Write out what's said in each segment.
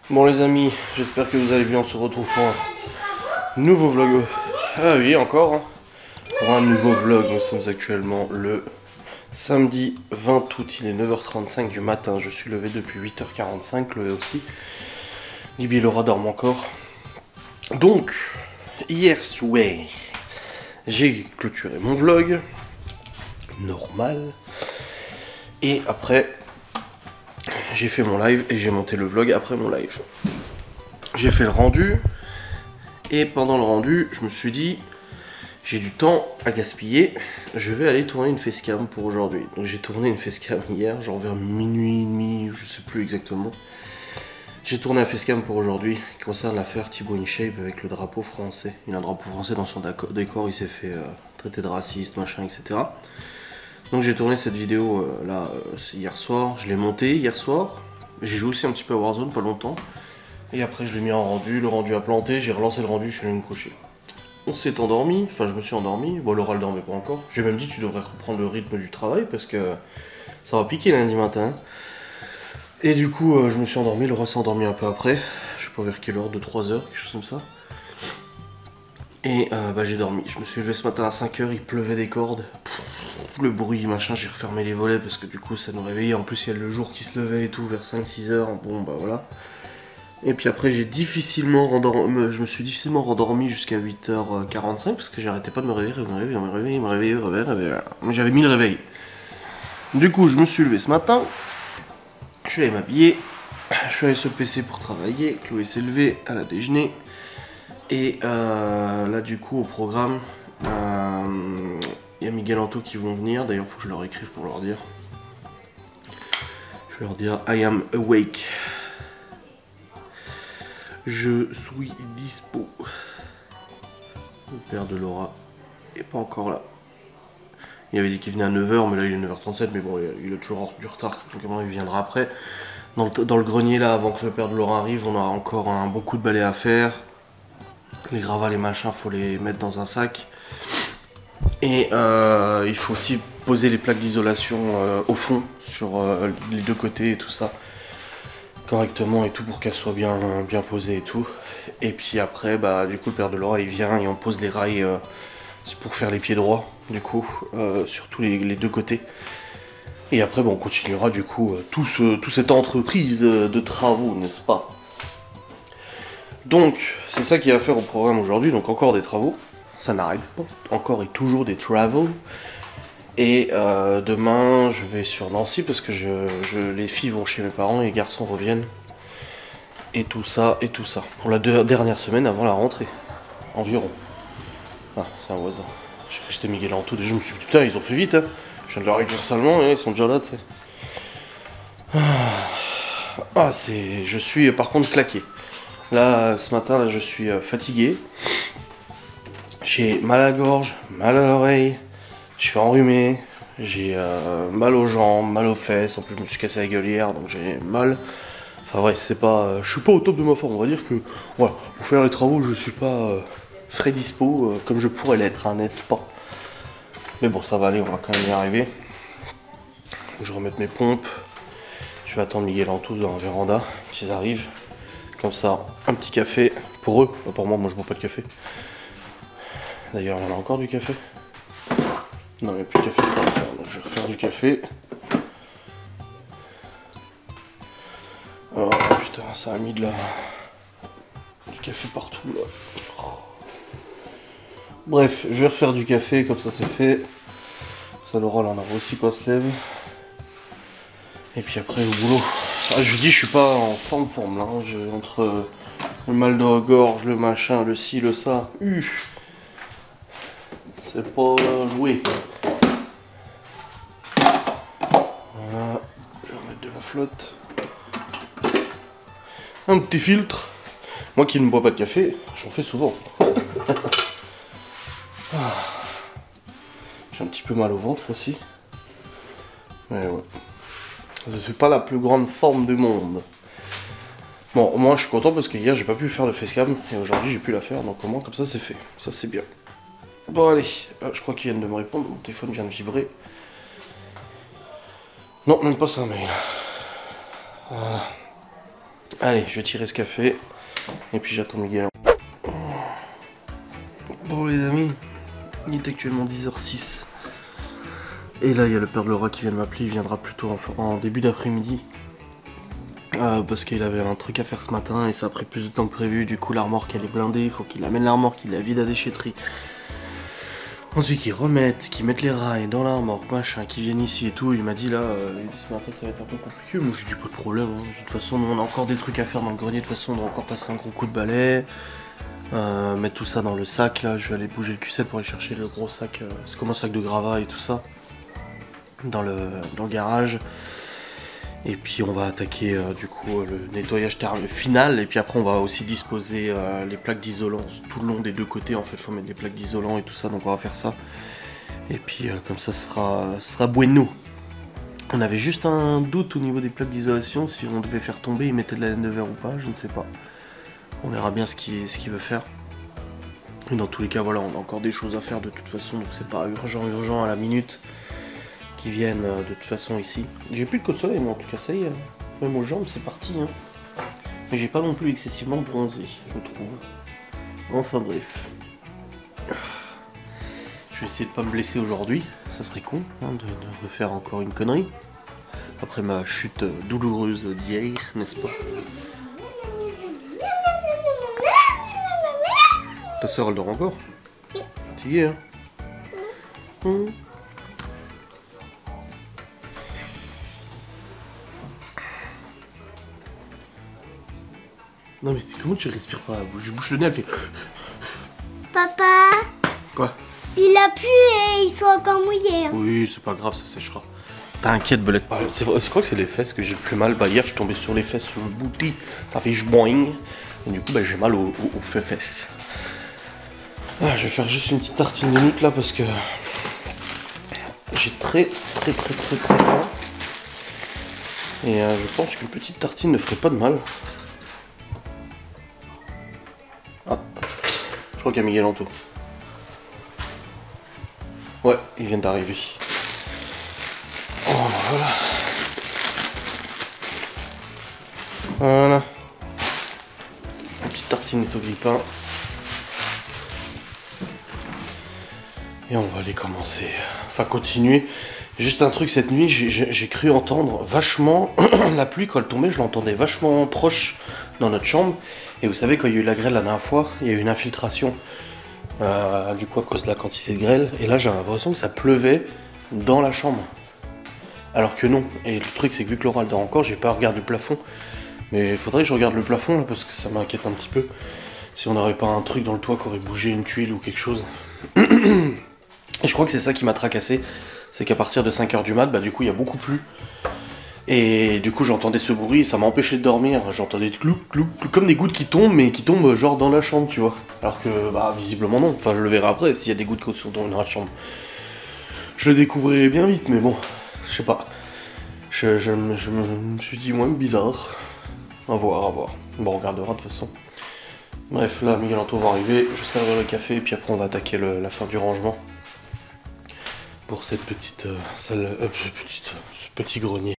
Bon les amis, j'espère que vous allez bien, on se retrouve pour un nouveau vlog. Ah oui, encore, hein. Pour un nouveau vlog, nous sommes actuellement le samedi 20 août, il est 9h35 du matin, je suis levé depuis 8h45, Chloé aussi. Libby et Laura dorment encore. Donc, hier soir, j'ai clôturé mon vlog, normal, et après, j'ai fait mon live et j'ai monté le vlog après mon live. J'ai fait le rendu, et pendant le rendu, je me suis dit, j'ai du temps à gaspiller, je vais aller tourner une facecam pour aujourd'hui. Donc j'ai tourné une facecam hier, genre vers minuit et demi, je sais plus exactement. J'ai tourné un facecam pour aujourd'hui qui concerne l'affaire Thibaut InShape avec le drapeau français. Il a un drapeau français dans son décor, il s'est fait traiter de raciste, machin, etc. Donc j'ai tourné cette vidéo là hier soir, je l'ai montée hier soir. J'ai joué aussi un petit peu à Warzone, pas longtemps. Et après je l'ai mis en rendu, le rendu a planté, j'ai relancé le rendu, je suis allé me coucher. On s'est endormi, enfin je me suis endormi, bon Laura le dormait pas encore. J'ai même dit tu devrais reprendre le rythme du travail parce que ça va piquer lundi matin. Et du coup je me suis endormi, Laura s'est endormi un peu après, je sais pas vers quelle heure, 2-3 heures, quelque chose comme ça. Et bah j'ai dormi, je me suis levé ce matin à 5h, il pleuvait des cordes. Le bruit machin, j'ai refermé les volets parce que du coup ça nous réveillait. En plus il y a le jour qui se levait et tout vers 5-6 heures, bon bah voilà. Et puis après j'ai difficilement rendormi, je me suis difficilement rendormi jusqu'à 8h45 parce que j'arrêtais pas de me réveiller. J'avais mis le réveil. Du coup je me suis levé ce matin, je suis allé m'habiller, je suis allé sur le PC pour travailler, Chloé s'est levée, elle a déjeuné. Et là du coup au programme, il y a Miguel Anto qui vont venir, d'ailleurs faut que je leur écrive pour leur dire. Je vais leur dire I am awake. Je suis dispo. Le père de Laura est pas encore là. Il avait dit qu'il venait à 9h, mais là il est 9h37, mais bon, il a toujours du retard, donc il viendra après. Dans le grenier là, avant que le père de Laura arrive, on a encore un bon coup de balai à faire. Les gravats, les machins, faut les mettre dans un sac. Et il faut aussi poser les plaques d'isolation au fond, sur les deux côtés et tout ça. Correctement et tout pour qu'elle soit bien posée et tout. Et puis après bah du coup le père de Laura il vient et on pose les rails pour faire les pieds droits du coup sur tous les deux côtés. Et après bah, on continuera du coup toute cette entreprise de travaux, n'est-ce pas? Donc c'est ça qu'il y a à faire au programme aujourd'hui, donc encore des travaux, ça n'arrête pas, encore et toujours des travaux. Et demain, je vais sur Nancy parce que les filles vont chez mes parents et les garçons reviennent. Et tout ça, Pour la dernière semaine avant la rentrée. Environ. Ah, c'est un voisin. J'ai cru que c'était Miguel Anto. Déjà, je me suis dit, putain, ils ont fait vite, hein. Je viens de leur écrire seulement et ils sont déjà là, tu sais. Je suis par contre claqué. Là, ce matin, là, je suis fatigué. J'ai mal à la gorge, mal à l'oreille. Je suis enrhumé, j'ai mal aux jambes, mal aux fesses, en plus je me suis cassé la gueule hier donc j'ai mal. Enfin ouais, c'est pas. Je suis pas au top de ma forme, on va dire que voilà, pour faire les travaux je suis pas frais dispo comme je pourrais l'être, hein, n'est-ce pas? Mais bon ça va aller, on va quand même y arriver. Je vais remettre mes pompes, je vais attendre Miguel Anto dans la véranda, qu'ils arrivent. Comme ça, un petit café pour eux, pas pour moi, moi je bois pas de café. D'ailleurs on a encore du café. Non, il n'y a plus de café pour le faire, donc je vais refaire du café. Oh putain, ça a mis du café partout là. Bref, je vais refaire du café, comme ça c'est fait. Ça Laura, là on a aussi quoi se lève. Et puis après au boulot. Ah, je vous dis, je suis pas en forme là. Hein. Entre le mal de la gorge, le machin, le ci, le ça. C'est pas joué. Voilà, je vais remettre de la flotte. Un petit filtre. Moi qui ne bois pas de café, j'en fais souvent. J'ai un petit peu mal au ventre aussi. Mais ouais. C'est pas la plus grande forme du monde. Bon, moi je suis content parce que hier j'ai pas pu faire de facecam et aujourd'hui j'ai pu la faire, donc au moins comme ça c'est fait. Ça c'est bien. Bon allez, je crois qu'ils viennent de me répondre, mon téléphone vient de vibrer. Non, même pas ça, un mail. Allez, je vais tirer ce café. Et puis j'attends Miguel. Bon les amis, il est actuellement 10h06. Et là il y a le père de Laura qui vient de m'appeler, il viendra plutôt en début d'après-midi. Parce qu'il avait un truc à faire ce matin et ça a pris plus de temps que prévu. Du coup la remorque elle est blindée, il faut qu'il amène la remorque, qu'il la vide à déchetterie. Ensuite qu'ils remettent, qu'ils mettent les rails dans la remorque, machin, qu'ils viennent ici et tout. Il m'a dit là, il dit ce matin ça va être un peu compliqué. Moi je dis pas de problème, hein. De toute façon nous on a encore des trucs à faire dans le grenier, de toute façon on doit encore passer un gros coup de balai. Mettre tout ça dans le sac là, je vais aller bouger le Q7 pour aller chercher le gros sac, c'est comme un sac de gravats et tout ça. Dans le garage. Et puis on va attaquer du coup le nettoyage final. Et puis après on va aussi disposer les plaques d'isolant tout le long des deux côtés. En fait il faut mettre des plaques d'isolant et tout ça. Donc on va faire ça. Et puis comme ça sera bueno. On avait juste un doute au niveau des plaques d'isolation. Si on devait faire tomber, il mettait de la laine de verre ou pas, je ne sais pas. On verra bien ce qu'il veut faire. Et dans tous les cas voilà, on a encore des choses à faire de toute façon. Donc c'est pas urgent à la minute. Qui viennent de toute façon ici. J'ai plus de côte soleil, mais en tout cas ça y est, même aux jambes c'est parti. Hein. Mais j'ai pas non plus excessivement bronzé, je trouve. Enfin bref. Je vais essayer de pas me blesser aujourd'hui, ça serait con hein, de refaire encore une connerie. Après ma chute douloureuse d'hier, n'est-ce pas? Ta soeur elle dort encore? Fatiguée hein? Non mais comment tu respires par la bouche? Je bouche le nez, elle fait... Papa. Quoi? Il a plu et ils sont encore mouillés. Hein. Oui, c'est pas grave, ça séchera. T'inquiète, Belette. C'est vrai, je crois que c'est les fesses que j'ai le plus mal. Bah hier, je suis tombé sur les fesses sur le bouti. Ça fait jboing. Et du coup, bah, j'ai mal aux fesses. Ah, je vais faire juste une petite tartine de nuit là parce que... J'ai très faim. Et je pense qu'une petite tartine ne ferait pas de mal. Ah, je crois qu'il y a Miguel Anto. Ouais, il vient d'arriver. Oh, voilà. Voilà. Une petite tartinette au grille-pain. Et on va aller commencer. Enfin, continuer. Juste un truc, cette nuit, j'ai cru entendre vachement la pluie quand elle tombait, je l'entendais vachement proche dans notre chambre. Et vous savez, quand il y a eu la grêle la dernière fois, il y a eu une infiltration. Du coup, à cause de la quantité de grêle. Et là, j'ai l'impression que ça pleuvait dans la chambre. Alors que non. Et le truc, c'est que vu que Laura elle dort encore, j'ai pas regardé le plafond. Mais il faudrait que je regarde le plafond, là, parce que ça m'inquiète un petit peu. Si on n'aurait pas un truc dans le toit qui aurait bougé une tuile ou quelque chose. Et je crois que c'est ça qui m'a tracassé. C'est qu'à partir de 5h du mat, bah du coup il y a beaucoup plu. Et du coup j'entendais ce bruit et ça m'a empêché de dormir. J'entendais clou, clou, clou, comme des gouttes qui tombent, mais qui tombent genre dans la chambre, tu vois. Alors que bah visiblement non. Enfin je le verrai après s'il y a des gouttes qui sont dans la chambre. Je le découvrirai bien vite, mais bon, je sais pas. Je me suis dit moi bizarre. À voir, à voir. Bon on regardera de toute façon. Bref, là Miguel Anto va arriver, je servirai le café et puis après on va attaquer la fin du rangement. Pour cette petite salle, ce petit grenier.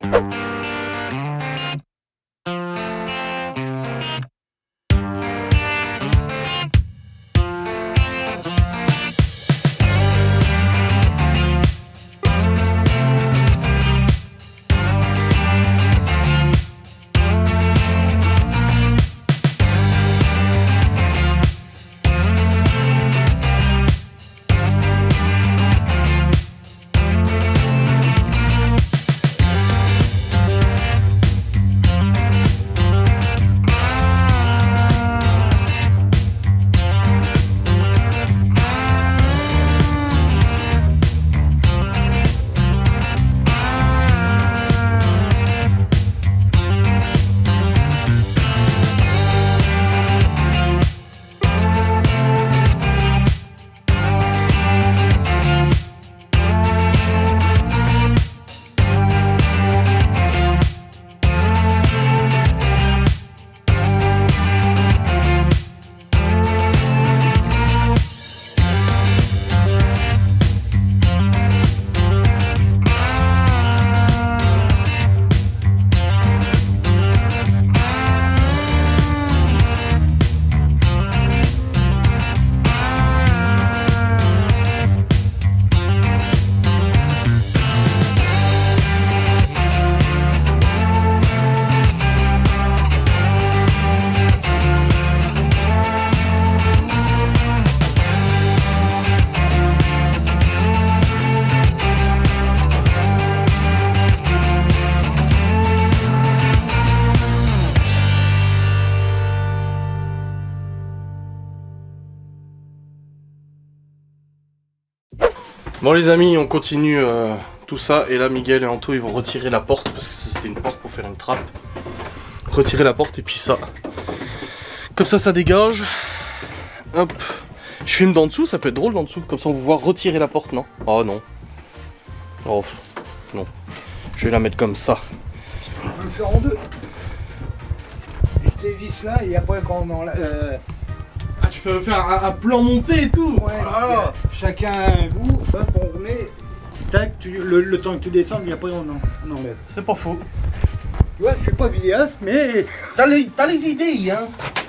Bon les amis, on continue tout ça. Et là, Miguel et Anto, ils vont retirer la porte. Parce que c'était une porte pour faire une trappe. Retirer la porte et puis ça. Comme ça dégage. Hop. Je filme d'en dessous, ça peut être drôle d'en dessous. Comme ça, on va voir retirer la porte, non? Oh non. Oh non. Je vais la mettre comme ça. On peut le faire en deux. Je dévisse là et après quand on en... Ah, tu fais faire un plan monté et tout. Ouais, voilà. Chacun un bout, hop, on remet. Tac, le temps que tu descendes, et après on enlève. C'est pas faux. Tu vois, je suis pas vidéaste, mais... T'as les idées, hein.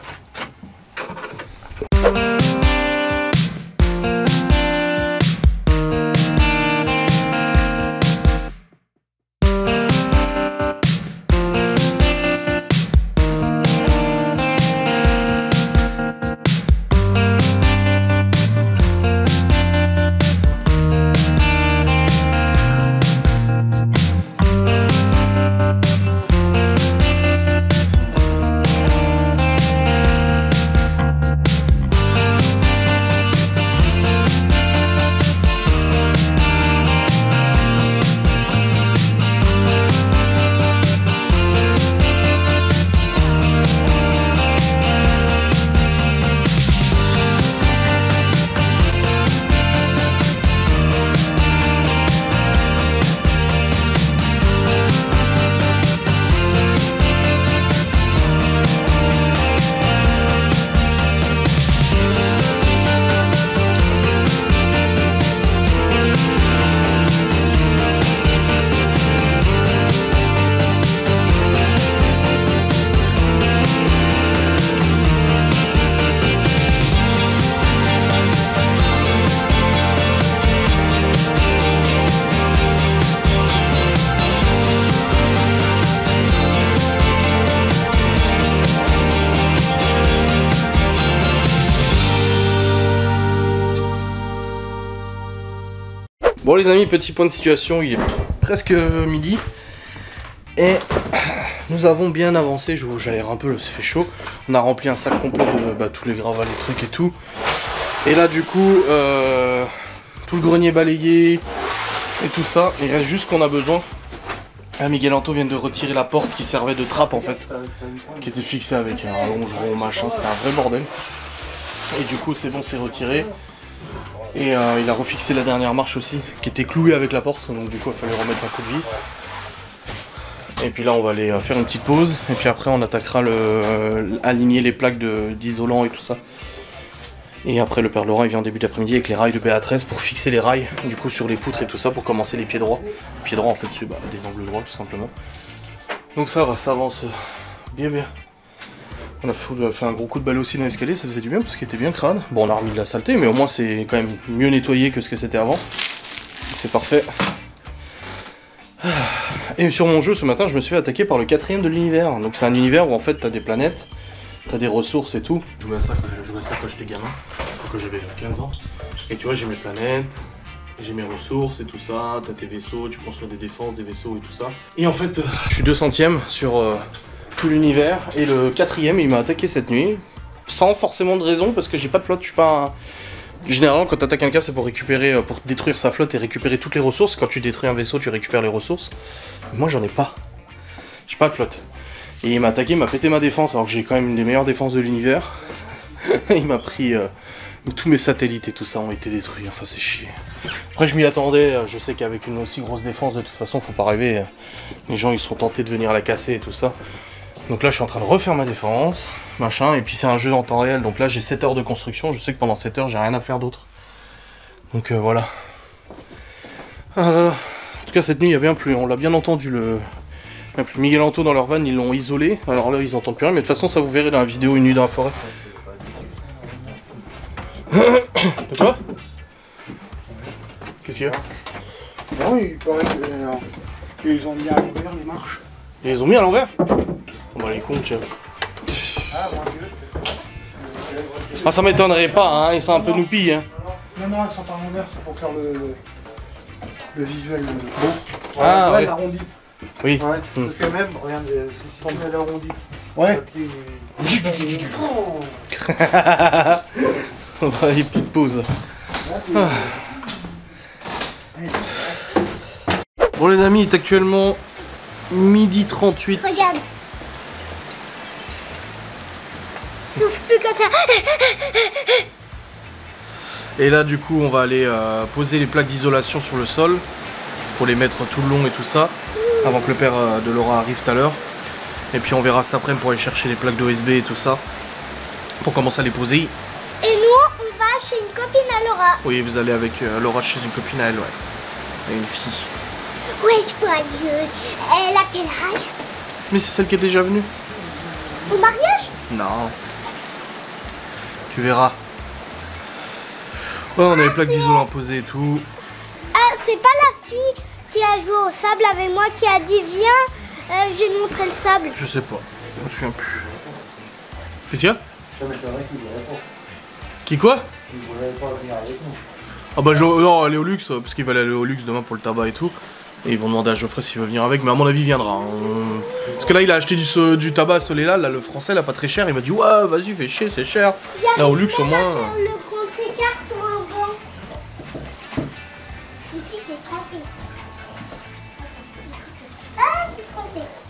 Bon les amis, petit point de situation, il est presque midi. Et nous avons bien avancé, j'aère un peu, ça fait chaud. On a rempli un sac complet de tous les gravats, les trucs et tout. Et là du coup, tout le grenier balayé et tout ça. Il reste juste ce qu'on a besoin. Ah, Miguel Anto vient de retirer la porte qui servait de trappe en fait. Qui était fixée avec un longeron, machin, c'était un vrai bordel. Et du coup c'est bon, c'est retiré. Et il a refixé la dernière marche aussi, qui était clouée avec la porte, donc du coup il fallait remettre un coup de vis. Et puis là on va aller faire une petite pause, et puis après on attaquera aligner les plaques d'isolant et tout ça. Et après le père Laurent il vient en début d'après-midi avec les rails de BA13 pour fixer les rails, du coup sur les poutres et tout ça, pour commencer les pieds droits. Pieds droits en fait dessus, des angles droits tout simplement. Donc ça va, ça avance bien bien. On a fait un gros coup de balai aussi dans l'escalier, ça faisait du bien parce qu'il était bien crade. Bon, on a remis de la saleté, mais au moins c'est quand même mieux nettoyé que ce que c'était avant. C'est parfait. Et sur mon jeu, ce matin, je me suis fait attaquer par le 4ème de l'univers. Donc c'est un univers où en fait t'as des planètes, t'as des ressources et tout. Je jouais à ça quand j'étais gamin, quand j'avais 15 ans. Et tu vois, j'ai mes planètes, j'ai mes ressources et tout ça, t'as tes vaisseaux, tu construis des défenses, des vaisseaux et tout ça. Et en fait, je suis 200ème sur... tout l'univers, et le 4ème il m'a attaqué cette nuit, sans forcément de raison, parce que j'ai pas de flotte, je suis pas un... Généralement quand t'attaques quelqu'un c'est pour récupérer, pour détruire sa flotte et récupérer toutes les ressources. Quand tu détruis un vaisseau tu récupères les ressources. Moi j'en ai pas, j'ai pas de flotte. Et il m'a attaqué, il m'a pété ma défense alors que j'ai quand même une des meilleures défenses de l'univers. Il m'a pris... tous mes satellites et tout ça ont été détruits, enfin c'est chier. Après je m'y attendais, je sais qu'avec une aussi grosse défense de toute façon faut pas rêver. Les gens ils sont tentés de venir la casser et tout ça. Donc là je suis en train de refaire ma défense, machin, et puis c'est un jeu en temps réel, donc là j'ai 7 heures de construction, je sais que pendant 7 heures j'ai rien à faire d'autre. Donc voilà. Ah là là. En tout cas cette nuit il y a bien plu, on l'a bien entendu le... Miguel Anto dans leur van ils l'ont isolé, alors là ils entendent plus rien, mais de toute façon ça vous verrez dans la vidéo Une nuit dans la forêt. De quoi? Qu'est-ce qu'il y a? Non, il paraît qu'ils ont mis à l'envers les marches. Ils les ont mis à l'envers? On va les cons, tiens. Ah, mon Dieu. Ah, ça m'étonnerait pas, hein, ils sont un peu noupis, hein. Non, non, elles sont pas à l'envers, c'est pour faire le visuel beau. Ah, ouais. L'arrondi. Oui. Ouais, parce que même, regarde, si tu mets l'arrondi. Ouais. On va aller petite pause. Ah. Bon les amis, il est actuellement midi 38. Regarde. Souffle plus comme ça. Et là du coup on va aller poser les plaques d'isolation sur le sol pour les mettre tout le long et tout ça avant que le père de Laura arrive tout à l'heure. Et puis on verra cet après-midi pour aller chercher les plaques d'OSB et tout ça pour commencer à les poser. Et nous, on va chez une copine à Laura. Oui, vous allez avec Laura chez une copine à elle, ouais. Et une fille. Ouais, je peux aller. Elle a quel âge? Mais c'est celle qui est déjà venue. Au mariage? Non. Tu verras. Ouais, on a les plaques d'isolant posées et tout. Ah, c'est pas la fille qui a joué au sable avec moi qui a dit viens, je vais te montrer le sable. Je sais pas. Je me souviens plus. Qu'est-ce qu'il y a? Qui quoi? Ah bah non, aller au luxe, parce qu'il va aller au luxe demain pour le tabac et tout. Et ils vont demander à Geoffrey s'il veut venir avec, mais à mon avis il viendra. Hein. Parce que là il a acheté du tabac à Soleil-là, là, le français là, pas très cher. Il m'a dit ouais vas-y fais chier, c'est cher. Là au luxe au moins. Le compte écart sur un banc. Ici c'est 30. Ah, c'est 30.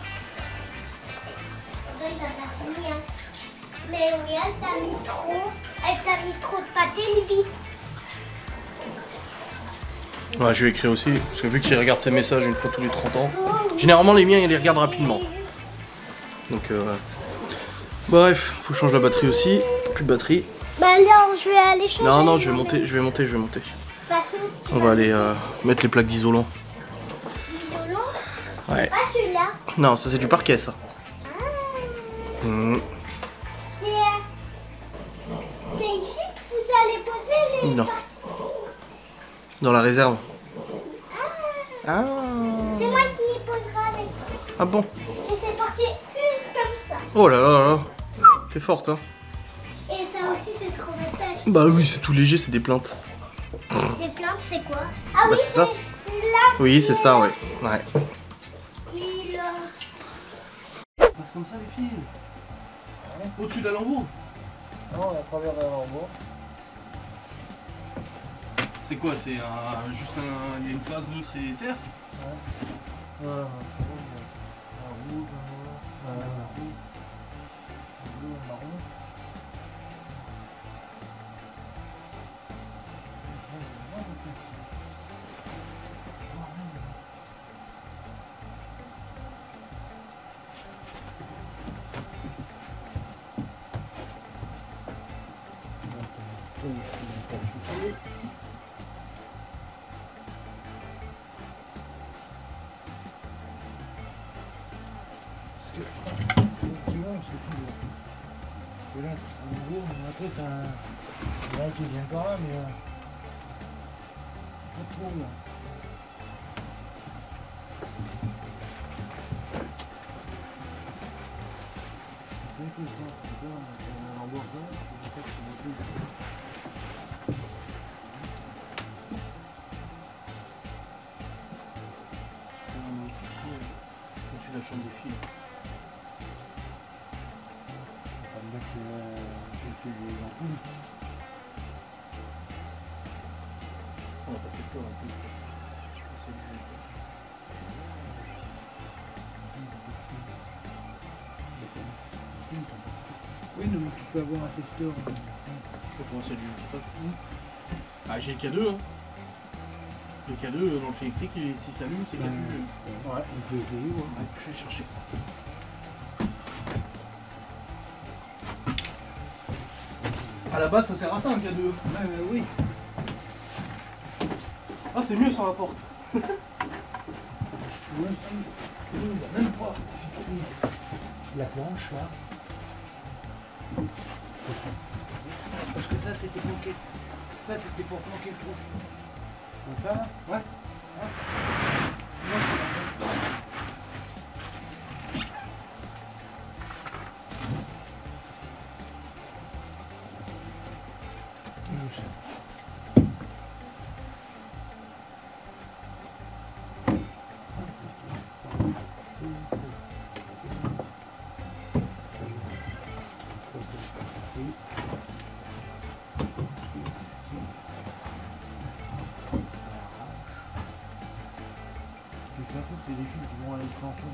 Donc t'as pas fini hein. Mais oui, elle t'a mis trop de pâté, Libby. Ouais, je vais écrire aussi, parce que vu qu'il regarde ses messages une fois tous les 30 ans, généralement les miens il les regarde rapidement. Donc bref, faut changer la batterie aussi, plus de batterie. Bah alors je vais aller changer. Non, je vais monter. De toute façon, On va aller mettre les plaques d'isolant. D'isolant. Ouais. Pas celui-là. Non, ça c'est du parquet ça. C'est ici que vous allez poser les Non. Dans la réserve. Ah. C'est moi qui posera avec. Ah bon? Je sais porter une comme ça. Oh là là là. T'es forte hein. Et ça aussi c'est trop vestage. Bah oui, c'est tout léger, c'est des plaintes. Les plantes c'est quoi? Ah oui, c'est ça. là. Oui, c'est ça, ouais. Ouais. Il Passe comme ça les filles. Au-dessus de la lambeau. Non, à travers la lambeau. C'est quoi? C'est juste un. Il y a une phase neutre et terre? Voilà, un rouge, un noir, un rouge, un bleu, un marron. Et là, en gros, après, t'as... Là, tu viens par là, mais... Pas trop, là. Au-dessus de la chambre des filles. J'ai fait des ampoules. On va pas tester l'ampoule. C'est du jus. Oui, non, mais tu peux avoir un testeur. Comment c'est du jus qui passe? Ah, j'ai le K2 hein. Le K2 dans le fil électrique, s'il s'allume, c'est qu'il y a du jus. Ouais, on peut essayer, ouais. Ouais, je vais le chercher. À la base, ça sert à ça un K2. Oui. Ah, c'est mieux sans la porte. On va même pas fixer la planche, là. Parce que ça, c'était planqué. Ça, c'était pour planquer le trou. Comme ça, là? Ouais. l'impression que c'est des fils qui vont à l'extension.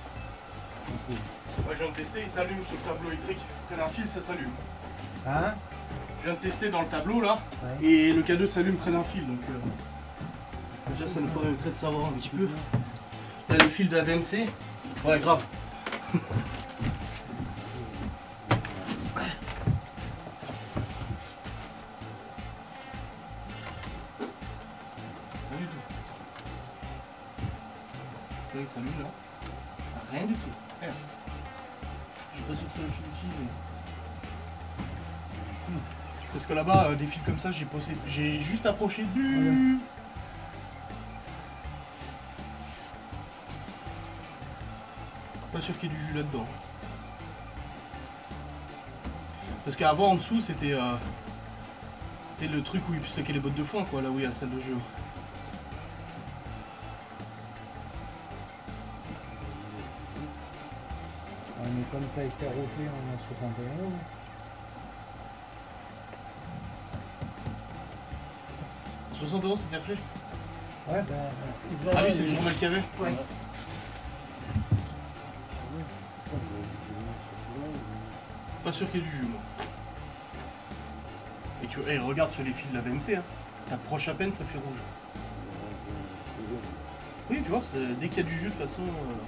Moi je viens de tester, il s'allume sur le tableau électrique. Près d'un fil, ça s'allume. Hein? Je viens de tester dans le tableau là, Ouais. et le K2 s'allume près d'un fil. Donc déjà ça nous permettrait de savoir un petit peu. Là le fil de la VMC. Ouais grave. Rien du tout. Là il s'allume là. Rien du tout. Rien. Je suis pas sûr que c'est le fil utilisé. Parce que là-bas, des fils comme ça, j'ai juste approché du... Pas sûr qu'il y ait du jus là-dedans. Parce qu'avant, en dessous, c'était c'est le truc où il stockait les bottes de foin, quoi, là où il y a la salle de jeu. Mais comme ça a été refait en 71. 71, c'était refait. Ouais, ben. Ah oui, c'est le journal qu'il y avait. Ouais. Pas sûr qu'il y ait du jus, moi. Et tu regarde sur les fils de la VMC, hein. T'approches à peine, ça fait rouge. Oui, tu vois, dès qu'il y a du jus, de toute façon...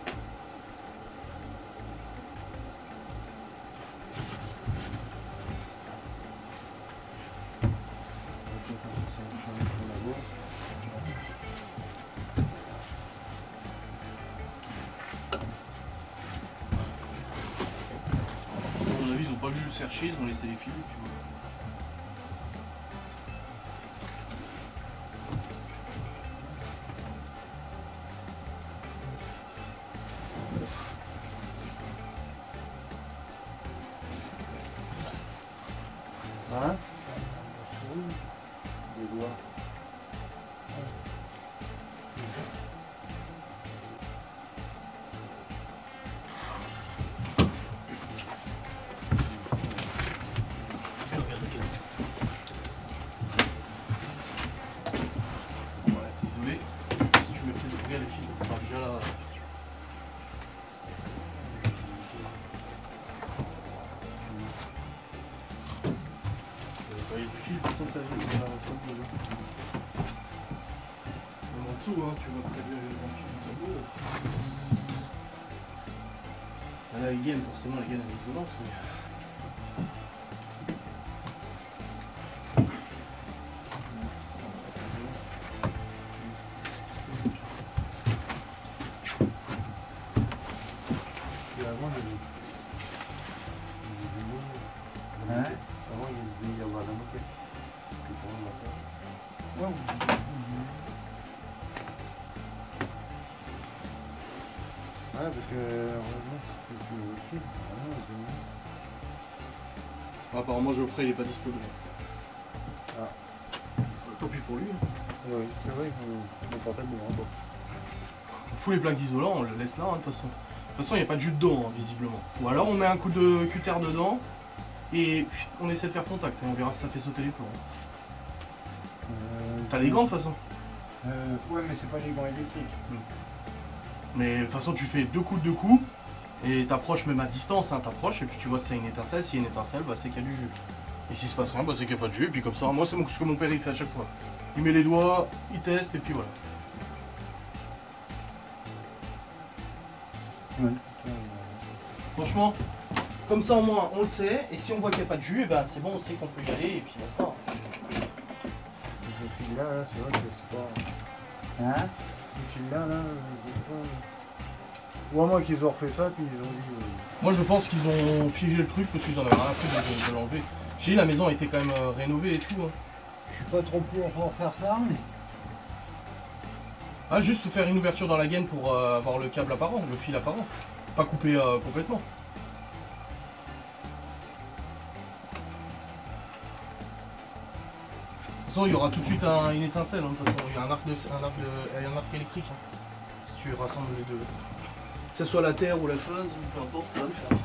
À mon avis, ils ont pas voulu le chercher, ils ont laissé les fils. Puis voilà. Hein? Des doigts. C'est regarde lequel. Voilà, c'est isolé. Si tu mets peut-être regarde les fils, enfin, déjà là. Il y a du fil, de toute façon ça vient de la salle de jeu. Même en dessous, hein, tu vois très bien le fil du tableau. Là, la gaine, forcément, la gaine elle est isolante. Mais... Et avant, il y avait. Hein? Avant, il devait y avoir la moquette. C'est pour moi, ça. Ouais, ouais, parce que heureusement, c'est plus au fil. Ah non, Apparemment, Geoffrey il est pas dispo demain. Ah. Tant pis pour lui. Hein. oui, c'est vrai, il faut porter le devant. On fout les plaques d'isolant, on le laisse là, hein, de toute façon. De toute façon, il n'y a pas de jus dedans, hein, visiblement. Ou alors, on met un coup de cutter dedans et on essaie de faire contact et on verra si ça fait sauter les plombs. T'as les gants de toute façon. Ouais, mais c'est pas les gants électriques. Mais de toute façon, tu fais deux coups et t'approches même à distance, hein, t'approches et puis tu vois si c'est une étincelle. S'il y a une étincelle, bah, c'est qu'il y a du jus. Et s'il se passe rien, bah, c'est qu'il n'y a pas de jus. Et puis comme ça, moi, c'est ce que mon père il fait à chaque fois. Il met les doigts, il teste et puis voilà. Ouais. Franchement, comme ça au moins on le sait. Et si on voit qu'il n'y a pas de jus, bah, c'est bon, on sait qu'on peut y aller et puis basta. Ce fil-là, c'est vrai que c'est pas. Hein? Ce fil-là, c'est pas. Ou à moins qu'ils ont refait ça, puis ils ont dit. Moi je pense qu'ils ont piégé le truc parce qu'ils en avaient rien à foutre de l'enlever. J'ai dit la maison a été quand même rénovée et tout. Hein. Je suis pas trop pour faire ça, mais. Ah, juste faire une ouverture dans la gaine pour avoir le câble apparent, le fil apparent. Pas couper complètement. De toute façon, il y aura tout de suite une étincelle. Hein, de toute façon, il y a un arc électrique. Hein, si tu rassembles les deux. Que ce soit la terre ou la phase, peu importe, ça va le faire.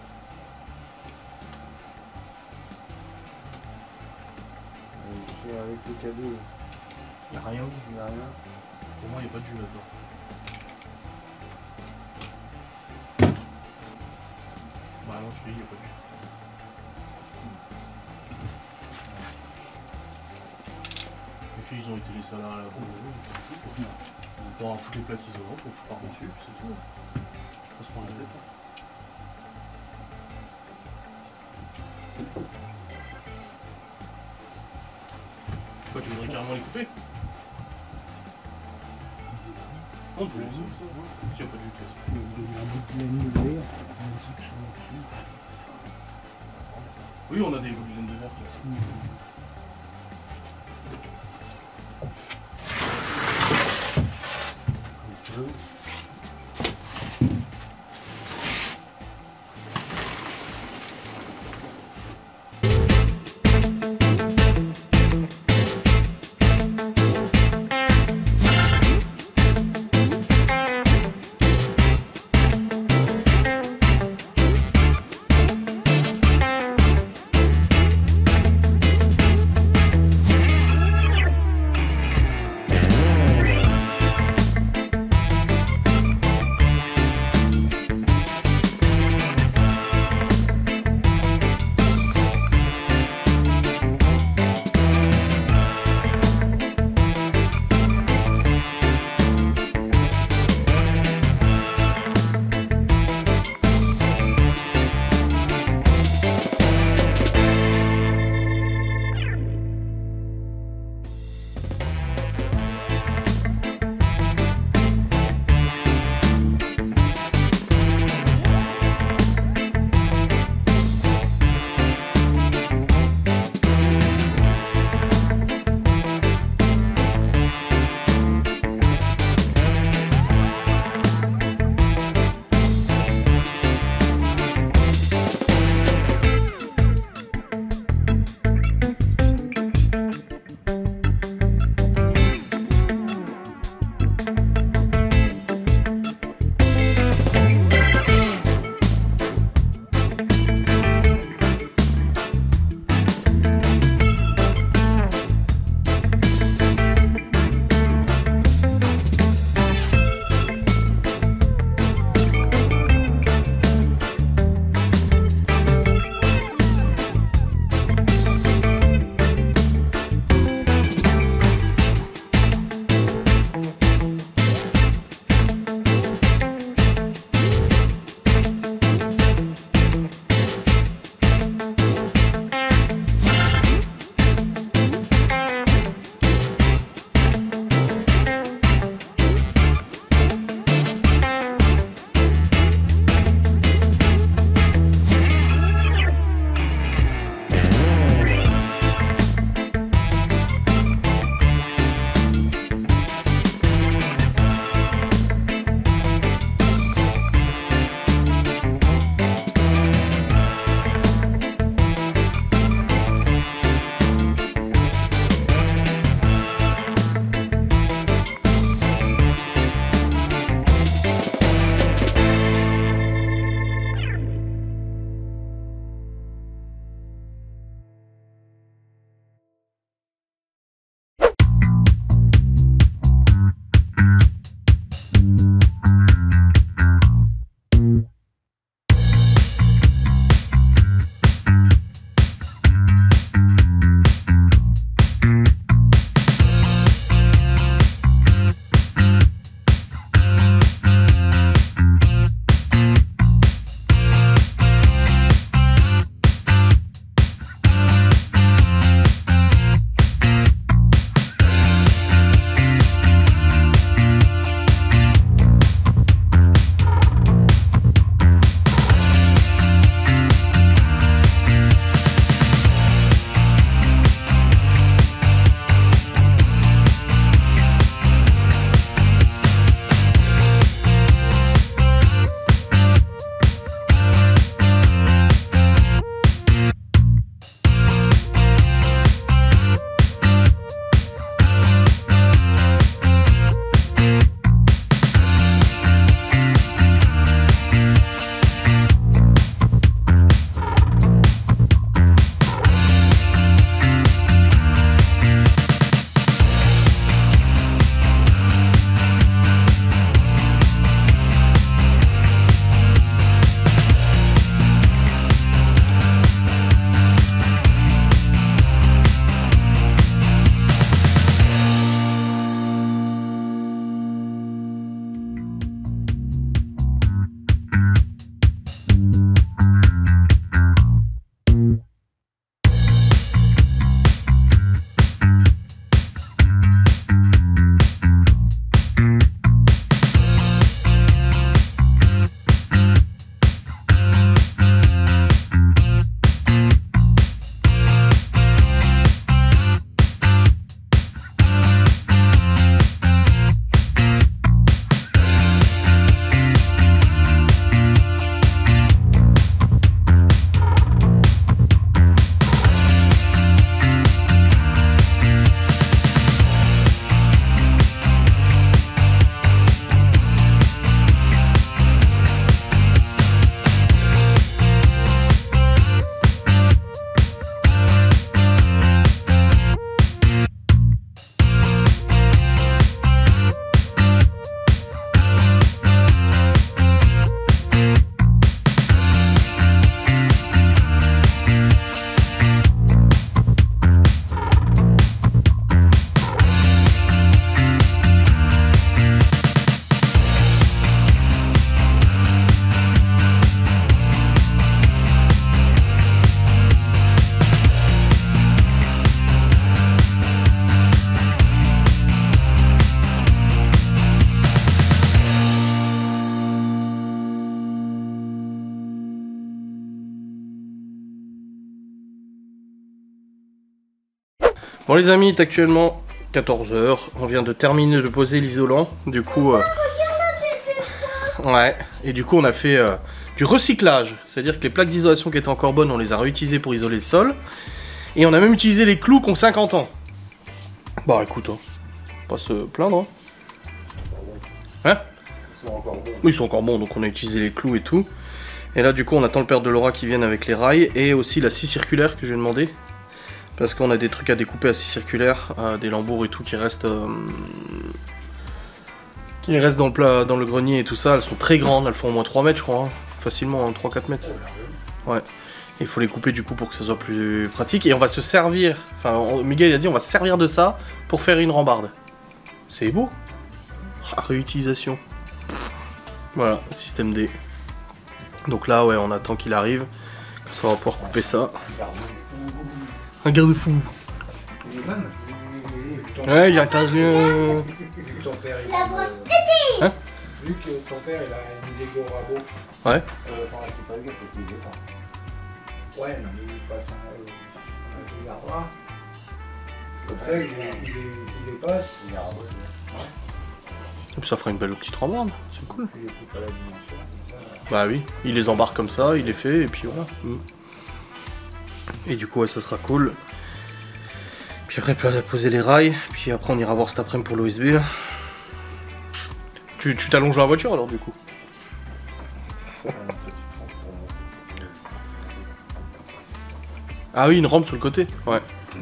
Avec avec le cadeau. Il n'y a rien. Il n'y a rien. Pour moi, il n'y a pas de jus là-dedans. Bah non, je te dis, il n'y a pas de jus. Les filles, ils ont été les salades à la boue. On pourra foutre les plats qu'ils auront, on fout par-dessus, puis c'est tout. On se prend la tête. Quoi, tu voudrais carrément les couper? Non, plus. Si, il n'y a pas de jus de caisse. Il y a un bout de laine de verre. Oui, on a des goulines de verre, de toute façon. Bon les amis, il est actuellement 14 h. On vient de terminer de poser l'isolant. Du coup... Ouais. Et du coup on a fait du recyclage. C'est-à-dire que les plaques d'isolation qui étaient encore bonnes, on les a réutilisées pour isoler le sol. Et on a même utilisé les clous qui ont 50 ans. Bah écoute, hein, pas se plaindre. Hein? Ils sont encore bons. Oui, ils sont encore bons, donc on a utilisé les clous et tout. Et là, du coup, on attend le père de Laura qui vienne avec les rails et aussi la scie circulaire que je lui ai demandé. Parce qu'on a des trucs à découper à scie circulaire, des lambours et tout qui restent dans le grenier et tout ça. Elles sont très grandes, elles font au moins 3 mètres, je crois. Hein. Facilement, 3-4 mètres. Ouais. Il faut les couper du coup pour que ça soit plus pratique. Et on va se servir, enfin Miguel il a dit on va se servir de ça pour faire une rambarde. C'est beau. Ah, réutilisation. Voilà, système D. Donc là ouais on attend qu'il arrive. Ça va pouvoir couper ça. Un garde-fou. Ouais j'entends rien. La brosse tétée. Hein? Vu que ton père il a une Lego rabot. Ouais. Faudra qu'il fasse gaffe qu'il ne pas. Ouais, non, mais il passe il gardera. Comme ça, il les passe. Il gardera. Et puis ça fera une belle petite rambarde, c'est cool. Il les coupe à la dimension. Bah oui, il les embarque comme ça, il les fait, et puis voilà. Et du coup, ouais, ça sera cool. Puis après, on va poser les rails, puis après on ira voir cet après-midi pour l'OSB. là. Tu t'allonges dans la voiture alors du coup? Ah oui, une rampe sur le côté, ouais.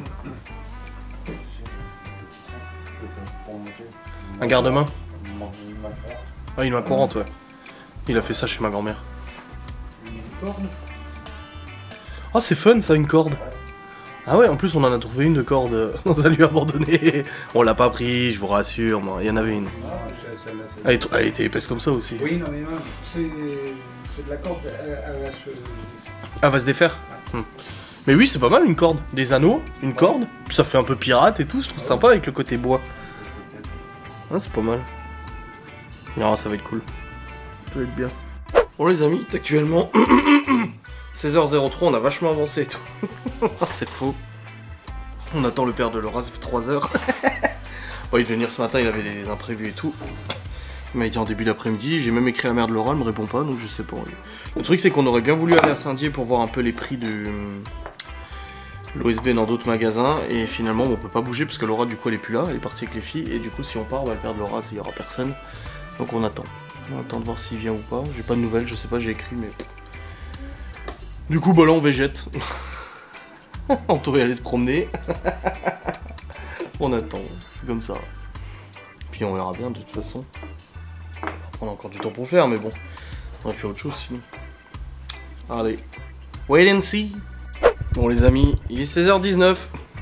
Un garde-main? Ah, une main courante, ouais. Il a fait ça chez ma grand-mère. Une corde. Oh, c'est fun ça, une corde. Ah ouais, en plus on en a trouvé une de corde dans un lieu abandonné. On l'a pas pris, je vous rassure, moi. Il y en avait une. Celle-là, Elle était épaisse comme ça aussi. oui, non, mais non, c'est de la corde. Elle va se... Ah, va se défaire. Mais oui, c'est pas mal une corde. Des anneaux, une corde. Ça fait un peu pirate et tout, je trouve sympa avec le côté bois. Ah, c'est pas mal. Non, ça va être cool. Ça va être bien. Bon les amis, actuellement 16h03, on a vachement avancé et tout. C'est faux. On attend le père de Laura, ça fait 3 heures. Bon, il devait venir ce matin, il avait des imprévus et tout. Il m'a dit en début d'après-midi, j'ai même écrit à la mère de Laura, elle me répond pas, donc je sais pas. Le truc c'est qu'on aurait bien voulu aller à Saint-Dié pour voir un peu les prix de l'OSB dans d'autres magasins, et finalement on peut pas bouger parce que Laura du coup elle est plus là, elle est partie avec les filles, et du coup si on part, bah, le père de Laura, il y aura personne. Donc on attend. On attend de voir s'il vient ou pas. J'ai pas de nouvelles, je sais pas, j'ai écrit mais... Du coup bah là on végète. Anto est allé se promener. On attend, c'est comme ça. Puis on verra bien de toute façon. On va prendre encore du temps pour le faire mais bon. On va faire autre chose sinon. Allez. Wait and see. Bon les amis, il est 16h19.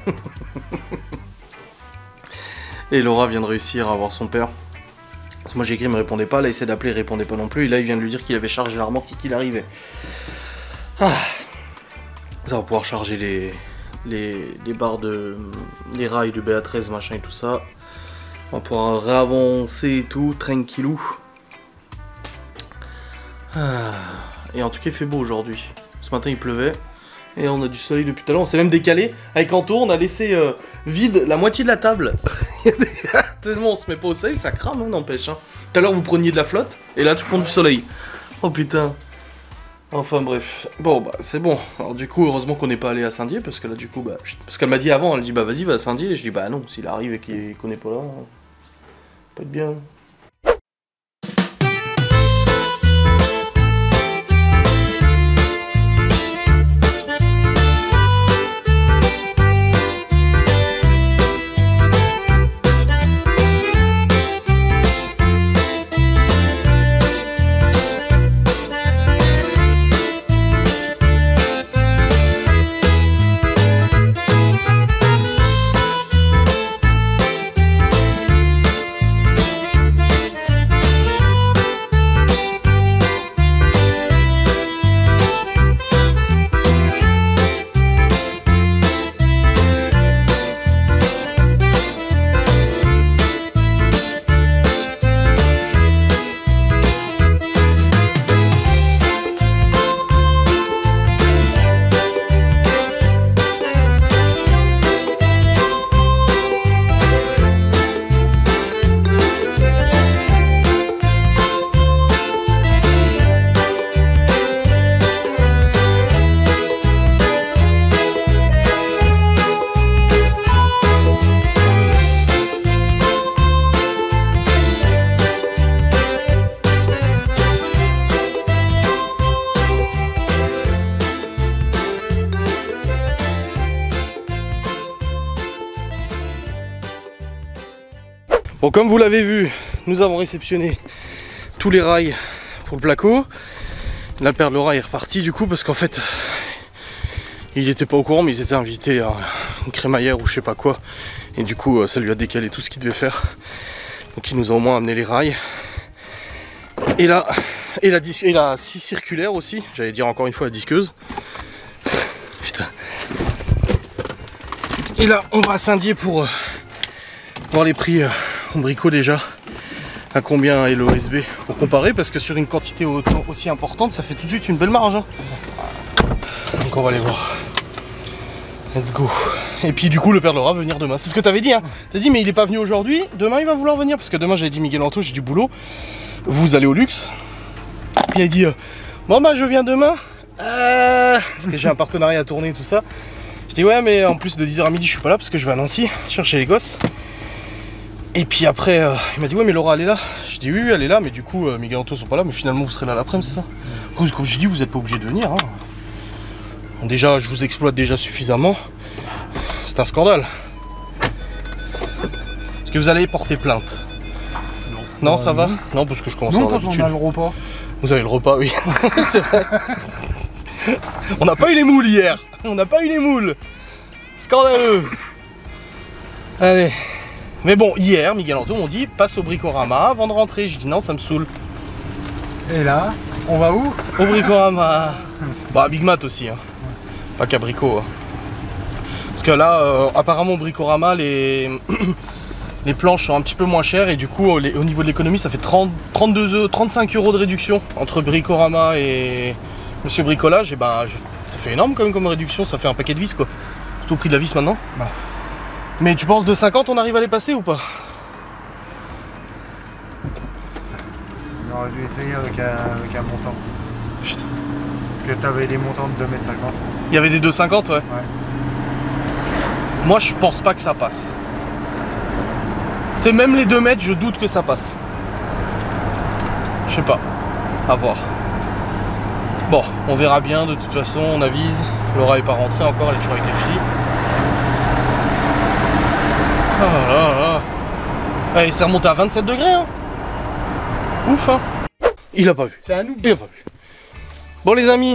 Et Laura vient de réussir à avoir son père. Parce que moi j'ai écrit, il me répondait pas, là il essaie d'appeler, il répondait pas non plus, et là il vient de lui dire qu'il avait chargé la remorque et qu'il arrivait. Ah. Ça va pouvoir charger les barres de... les rails de BA13 machin et tout ça. On va pouvoir réavancer et tout, tranquillou. Ah. Et en tout cas il fait beau aujourd'hui. Ce matin il pleuvait. Et on a du soleil depuis tout à l'heure, on s'est même décalé. Avec Anto, on a laissé vide la moitié de la table. Tellement on se met pas au soleil, ça crame, hein, n'empêche. Hein. Tout à l'heure, vous preniez de la flotte, et là, tu prends du soleil. Oh putain. Enfin bref. Bon, bah c'est bon. Alors du coup, heureusement qu'on n'est pas allé à Saint-Dié, parce que là, du coup, bah... Parce qu'elle m'a dit avant, elle dit, bah vas-y, va à Saint-Dié. Et je dis, bah non, s'il arrive et qu'on n'est pas là, ça va pas être bien. Bon, comme vous l'avez vu, nous avons réceptionné tous les rails pour le placo. La paire de rails est repartie du coup parce qu'en fait il n'était pas au courant, mais ils étaient invités à une crémaillère ou je sais pas quoi, et du coup ça lui a décalé tout ce qu'il devait faire. Donc il nous a au moins amené les rails et là et la scie circulaire aussi, j'allais dire encore une fois la disqueuse. Putain. Et là on va s'indier pour voir les prix au bricot déjà, à combien est l'OSB pour comparer, parce que sur une quantité aussi importante ça fait tout de suite une belle marge hein. Donc on va aller voir. Let's go. Et puis du coup le père Laura va venir demain. C'est ce que t'avais dit hein. T'as dit mais il est pas venu aujourd'hui, demain il va vouloir venir, parce que demain j'avais dit Miguel Anto, j'ai du boulot, vous allez au luxe. Puis il a dit bon bah je viens demain parce que j'ai un partenariat à tourner tout ça. Je dis ouais mais en plus de 10h à midi je suis pas là parce que je vais à Nancy chercher les gosses. Et puis après, il m'a dit ouais mais Laura elle est là. J'ai dit oui elle est là, mais du coup Miguel Anto sont pas là, mais finalement vous serez là l'après-midi, c'est ça. Comme j'ai dit, vous n'êtes pas obligé de venir hein. Bon, déjà je vous exploite déjà suffisamment. C'est un scandale. Est-ce que vous allez porter plainte? Non, ça va? Non, parce que je commence à avoir l'habitude. On a le repas. Vous avez le repas, oui. C'est vrai. On n'a pas eu les moules hier. On n'a pas eu les moules. Scandaleux. Allez. Mais bon, hier, Miguel Anto m'ont dit passe au Bricorama avant de rentrer. J'ai dit non, ça me saoule. Et là, on va où? Au Bricorama. Bah, Big Mat aussi, hein. Pas qu'à Brico. Hein. Parce que là, apparemment, au Bricorama, les planches sont un petit peu moins chères. Et du coup, au niveau de l'économie, ça fait 35 € de réduction entre Bricorama et Monsieur Bricolage. Et bah, ça fait énorme quand même comme réduction. Ça fait un paquet de vis, quoi. Surtout au prix de la vis maintenant. Bah. Mais tu penses de 50 on arrive à les passer ou pas? On aurait dû essayer avec un montant. Putain. Parce que t'avais des montants de 2,50 m. Il y avait des 2,50 ouais. Moi je pense pas que ça passe. C'est même les 2 mètres, je doute que ça passe. Je sais pas. À voir. Bon, on verra bien de toute façon, on avise. Laura est pas rentrée encore, elle est toujours avec les filles. Oh là là. Allez, c'est remonté à 27 degrés hein. Ouf hein. Il a pas vu. C'est à nous. Il a pas vu. Bon les amis.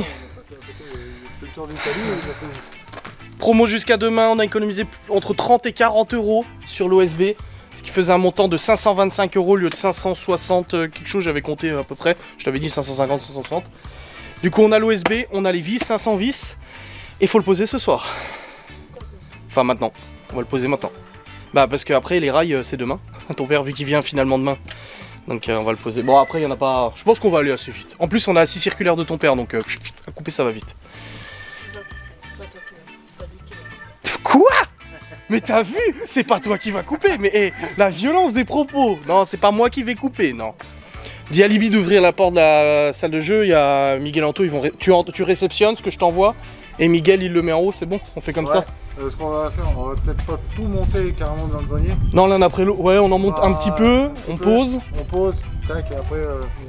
Promo jusqu'à demain, on a économisé entre 30 et 40 € sur l'OSB. Ce qui faisait un montant de 525 € au lieu de 560 quelque chose, j'avais compté à peu près. Je t'avais dit 550, 560. Du coup on a l'OSB, on a les vis, 500 vis. Et il faut le poser ce soir. Enfin maintenant. On va le poser maintenant. Bah parce que après les rails c'est demain. Ton père vu qu'il vient finalement demain. Donc on va le poser. Bon après il y en a pas. Je pense qu'on va aller assez vite. En plus on a la scie circulaire de ton père donc à couper ça va vite. Quoi? Mais t'as vu? C'est pas toi qui va couper. Mais hey, la violence des propos. Non c'est pas moi qui vais couper non. Dis à Libye d'ouvrir la porte de la salle de jeu. Il y a Miguel Anto. Ils vont tu réceptionnes ce que je t'envoie. Et Miguel il le met en haut. C'est bon. On fait comme ça. Ce qu'on va faire, on va peut-être pas tout monter carrément dans le grenier. Non, l'un après l'autre. Ouais, on en monte un petit peu, on pose. On pose, tac, et après.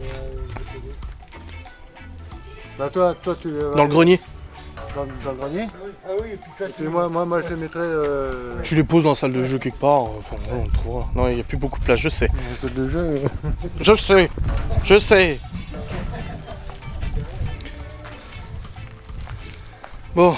Bah, toi, tu. Dans le grenier. Dans le grenier? Ah oui, et puis toi, moi, je les mettrais. Tu les poses dans la salle de jeu quelque part. Enfin, on le trouvera. Non, il n'y a plus beaucoup de place, je sais. La salle de jeu. Je sais. Je sais. Bon.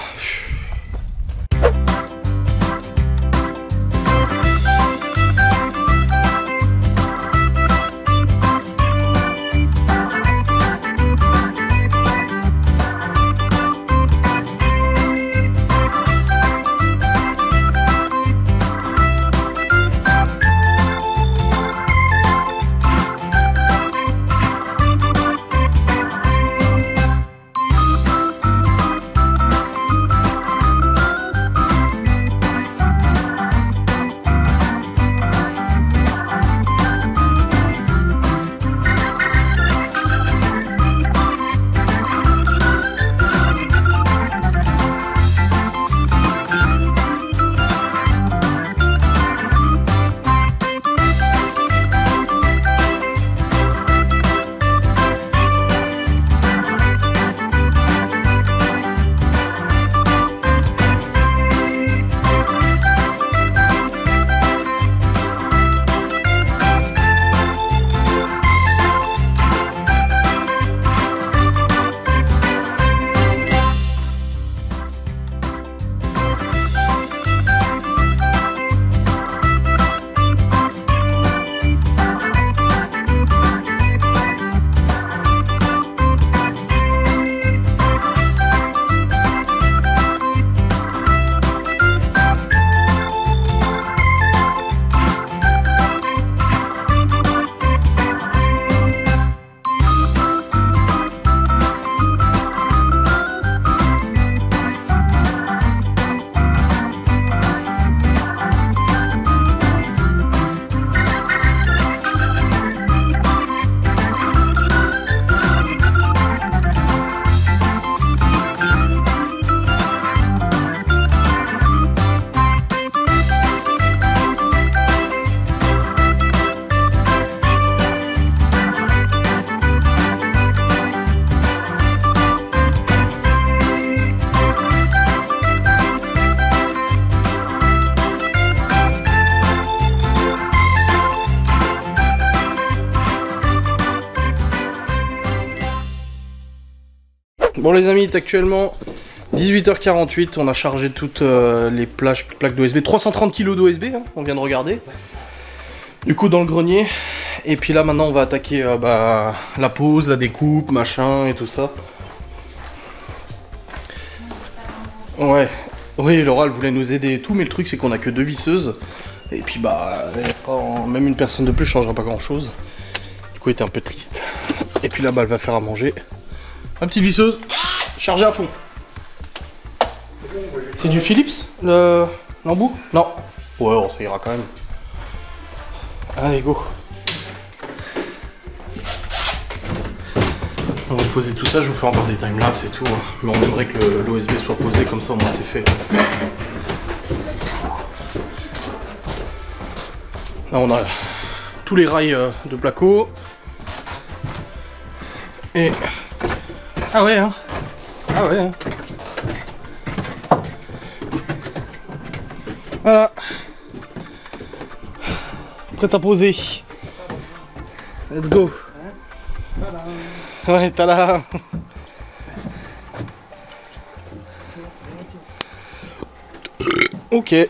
Bon les amis, il est actuellement 18h48, on a chargé toutes les plaques d'OSB, 330 kg d'OSB, hein, on vient de regarder. Du coup dans le grenier, et puis là maintenant on va attaquer la pose, la découpe, machin et tout ça. Ouais, oui Laura elle voulait nous aider et tout, mais le truc c'est qu'on a que 2 visseuses. Et puis même une personne de plus changera pas grand chose. Du coup elle était un peu triste. Et puis là elle va faire à manger. Ma petite visseuse, chargée à fond. C'est du Philips, l'embout? Non. Ouais, oh, ça ira quand même. Allez, go. On va poser tout ça, je vous fais encore des timelapses et tout. Hein. Mais on aimerait que l'OSB soit posé, comme ça au moins c'est fait. Là on a tous les rails de placo. Et... Ah ouais hein. Ah ouais hein. Voilà. Prêt à poser. Let's go. Ouais, t'as là. Ok.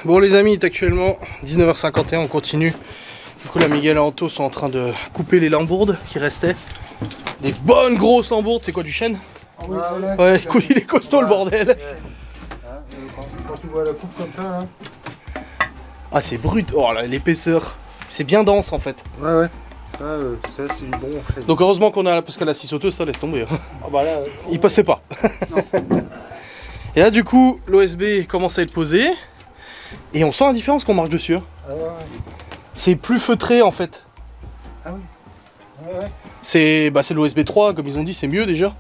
Bon les amis, il est actuellement 19h51, on continue. Du coup la Miguel et Anto sont en train de couper les lambourdes qui restaient. Des bonnes grosses lambourdes, c'est quoi du chêne? Ah oui, voilà, ouais, il est costaud le bordel. Quand tu vois la coupe comme ça, là. Ah c'est brut, oh là l'épaisseur. C'est bien dense en fait. Ouais, ouais. Ça c'est du bon chêne. Donc heureusement qu'on a, parce qu'à la scie sauteuse ça laisse tomber. Ah bah là, Il passait pas. Et là du coup l'OSB commence à être posé. Et on sent la différence qu'on marche dessus. Hein. ah ouais, ouais. C'est plus feutré en fait. Ah oui. Ouais, ouais. C'est l'OSB 3 comme ils ont dit, c'est mieux déjà.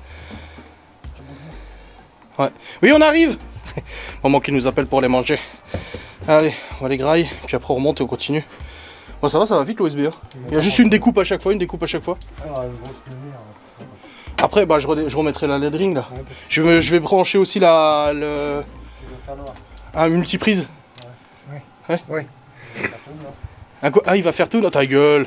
Ouais. Oui on arrive. Maman qui nous appelle pour les manger. Allez, on va les grailler, puis après on remonte et on continue. Bon ça va vite l'OSB. Hein. Il y a juste une découpe à chaque fois, Ah, une grosse lumière. Après bah, je remettrai la LED ring là. Ouais, Je vais brancher aussi la tu veux faire noir. un multiprise. Ouais. Ouais. Il va faire tout, là. Ah il va faire tout dans ta gueule.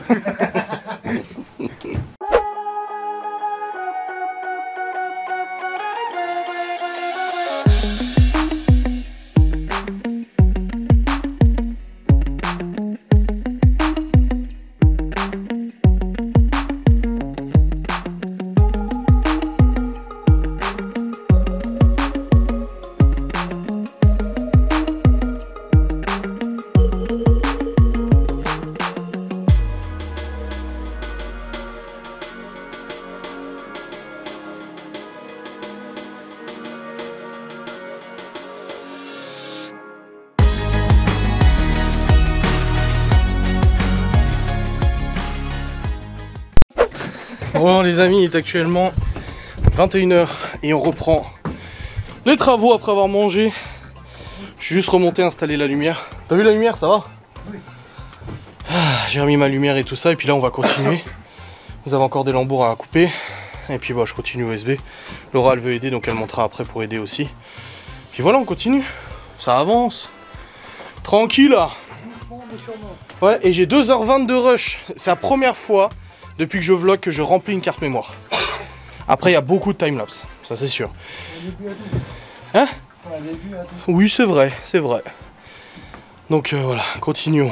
Bon les amis, il est actuellement 21h et on reprend les travaux après avoir mangé. Je suis juste remonté installer la lumière. T'as vu la lumière, ça va? Oui. J'ai remis ma lumière et tout ça et puis là on va continuer. Vous avez encore des lambours à couper. Et puis bah, je continue USB. Laura elle veut aider donc elle montera après pour aider aussi. Puis voilà on continue. Ça avance. Tranquille là. Ouais et j'ai 2h20 de rush. C'est la première fois depuis que je vlog que je remplis une carte mémoire. Après il y a beaucoup de timelapse, ça c'est sûr. Hein? Oui c'est vrai, c'est vrai. Donc voilà, continuons.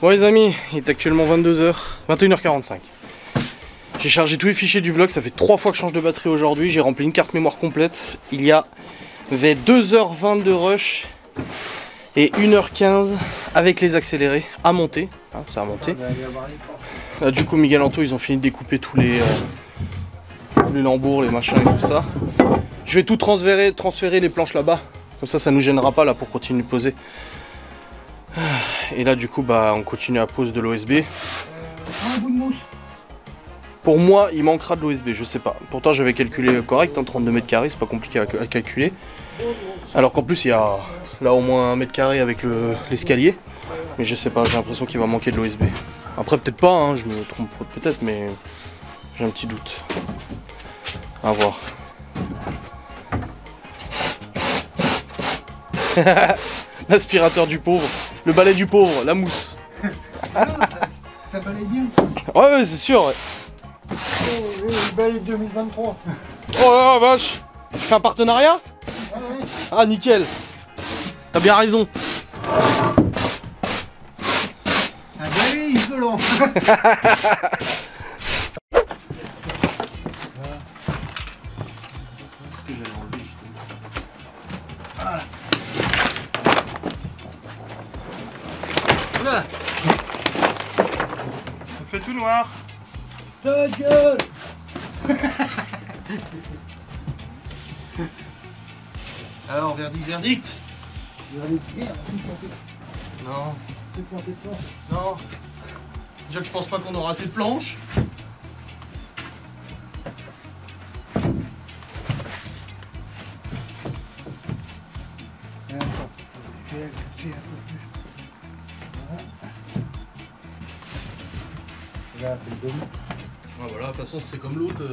Bon les amis, il est actuellement 21h45. J'ai chargé tous les fichiers du vlog, ça fait 3 fois que je change de batterie aujourd'hui, j'ai rempli une carte mémoire complète. Il y avait 2h20 de rush et 1h15 avec les accélérés à monter. Hein, ça a monté. Là, du coup Miguel Anto, ils ont fini de découper tous les lambours, les machins et tout ça. Je vais tout transférer les planches là-bas. Comme ça nous gênera pas là pour continuer de poser. Et là du coup bah on continue à pose de l'OSB. Un bout de mousse. Pour moi il manquera de l'OSB, je sais pas. Pourtant j'avais calculé correct, hein, 32 mètres carrés, c'est pas compliqué à calculer. Alors qu'en plus il y a là au moins 1 mètre carré avec l'escalier. Mais je sais pas, j'ai l'impression qu'il va manquer de l'OSB. Après peut-être pas, hein, je me trompe peut-être, mais j'ai un petit doute. À voir. L'aspirateur du pauvre, le balai du pauvre, la mousse. Ça balaye bien. Ouais, c'est sûr. Ouais. Le balai 2023. Oh la vache. Tu fais un partenariat? Ah ouais. Ah nickel. T'as bien raison. Un balai isolant. C'est ce que j'allais enlever justement. Voilà. Voilà. Ça fait tout noir. Ta gueule. Alors, verdict. Non. Non. Déjà que je pense pas qu'on aura assez de planches. Ouais, voilà, de toute façon c'est comme l'autre.